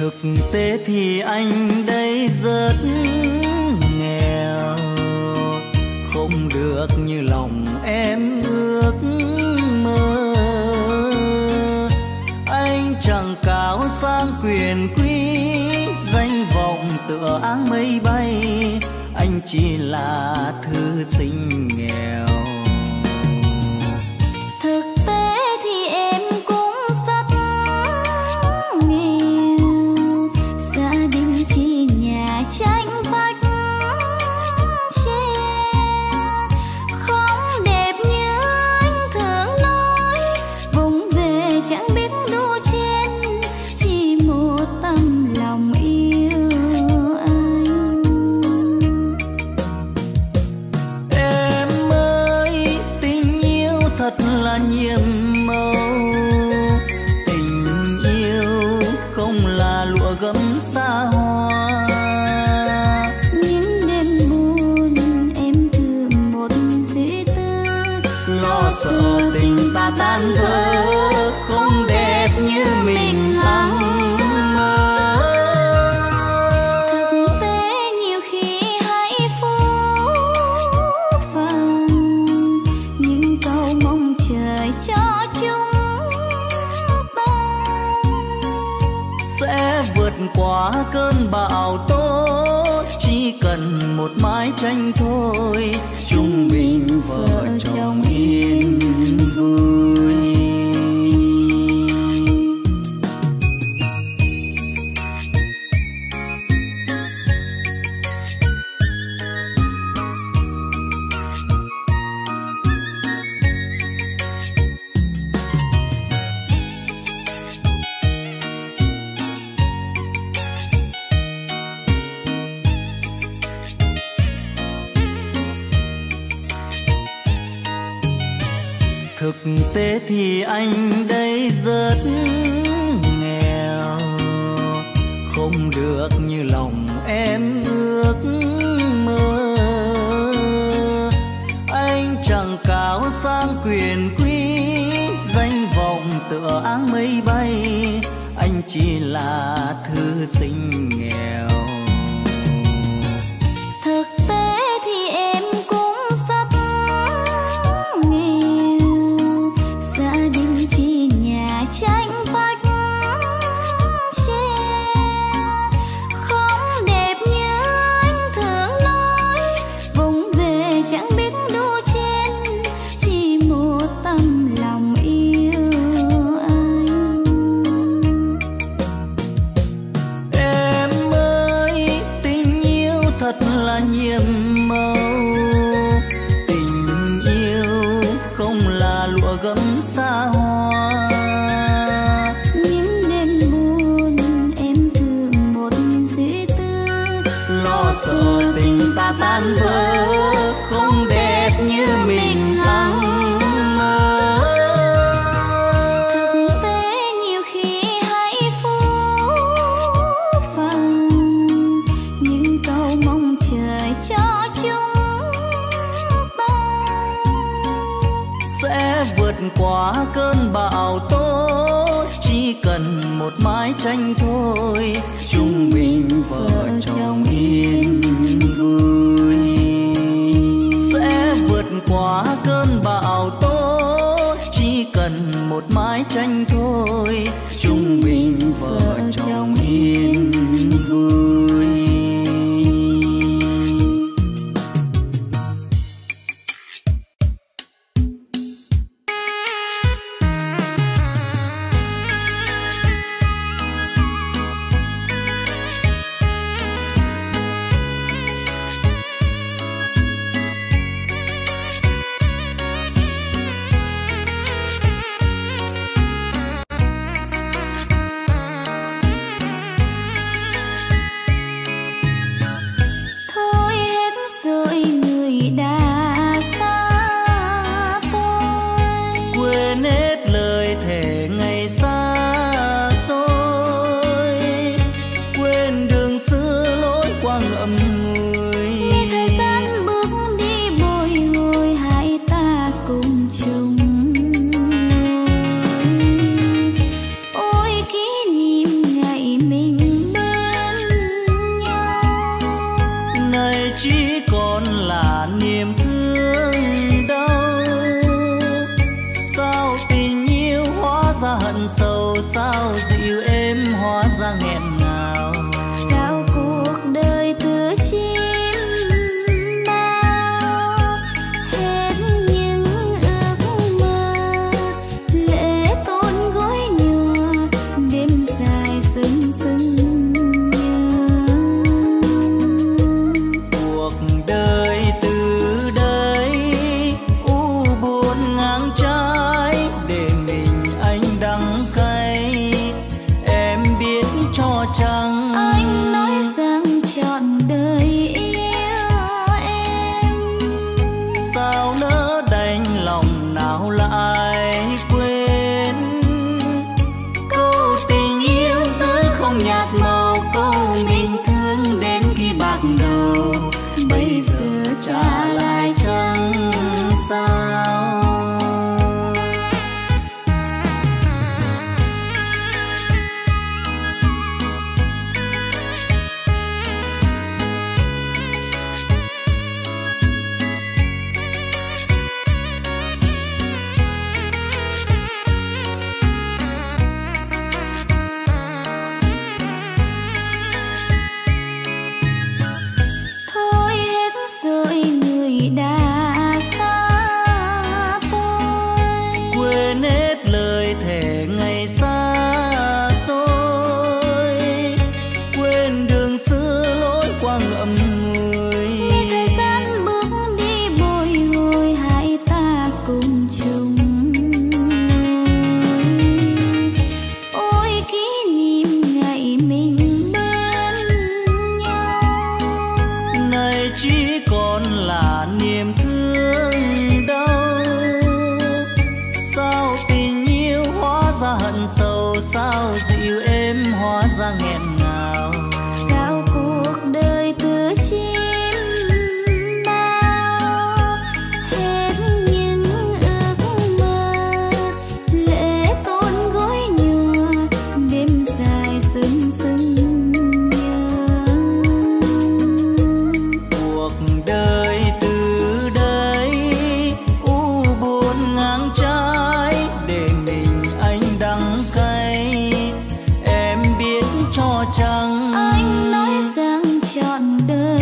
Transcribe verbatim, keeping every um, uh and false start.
Thực tế thì anh đây rất nghèo, không được như lòng em ước mơ. Anh chẳng cao sang quyền quý, danh vọng tựa áng mây bay, anh chỉ là thư sinh nghèo. Thực tế thì em cũng rất nghèo, gia đình chỉ nhà tranh vách tre, không đẹp như anh thường nói, vùng về chẳng biết đu chen, chỉ một tấm lòng yêu anh. Em ơi, tình yêu thật là nhiệm màu, tình yêu không là lụa gấm xa hoa. Những đêm buồn em thường một suy tư, Lo sợ tình ta tan vỡ, không đẹp như mình hằng mơ. thực tế nhiều khi hãy phũ phàng, những câu mong trời cho chúng ta. Sẽ vượt qua cơn bão tố, chỉ cần một mái tranh thôi, chung mình vợ chồng yên vui. Thực tế thì anh đây rất nghèo, không được như lòng em ước mơ. Anh chẳng cao sang quyền quý, danh vọng tựa áng mây bay, anh chỉ là thư sinh nghèo. Thực tế thì em cũng rất nghèo, gia đình chỉ nhà tranh vách tre, không đẹp như anh thường nói, vùng về chẳng biết đu chen, chỉ một tấm lòng yêu anh. Em ơi, tình yêu thật là nhiệm màu, tình yêu không là lụa gấm xa hoa. Những đêm buồn em thường một suy tư, Lo sợ tình ta tan vỡ, không đẹp như mình hằng mơ. thực tế nhiều khi hãy phũ phàng, những câu mong trời cho chúng ta. Sẽ vượt qua cơn bão tố, chỉ cần một mái tranh thôi, chung mình vợ chồng yên vui. Sẽ vượt qua cơn bão tố, chỉ cần một mái tranh thôi, chung mình vợ chồng yên vui. Thôi hết rồi người đã xa tôi, Quên hết lời thề ngày xa xôi, quên đường xưa lối qua ngậm ngùi. khi thời gian bước đi bồi hồi, hai ta cùng chung ôi kỷ niệm ngày mình chỉ còn là niềm thương đau. Sao tình yêu hóa ra hận sâu, sao dịu êm hóa ra nghẹn ngào. Sao cuộc đời cứ chim bao hết những ước mơ, lệ tôn gối nhòa đêm dài sưng sưng nhớ. Cuộc đời từ đây u buồn ngang trái, để mình anh đắng cay. Em biết cho chăng Anh nói rằng trọn đời yêu em, sao nỡ đành lòng nào lại quên. Câu tình yêu giữ không nhạt màu, câu mình thương đến khi bạc đầu. Bây giờ trả lại chẳng sao. thôi hết rồi người đã xa tôi. Quên hết lời thề ngày xa xôi, quên đường xưa lối qua ngậm ngùi. Khi thời gian bước đi bồi hồi, hai ta cùng chung ôi kỷ niệm ngày mình bên nhau. Này chỉ còn là niềm thương đau. Sao tình yêu hóa ra hận sâu, sao dịu êm hóa ra nghẹn ngào. Sao cuộc đời cứ chim bao hết những ước mơ, lệ tôn gối nhòa đêm dài sưng sưng nhớ. Cuộc đời từ đây u buồn ngang trái, để mình anh đắng cay. Em biết cho chăng Anh nói rằng trọn đời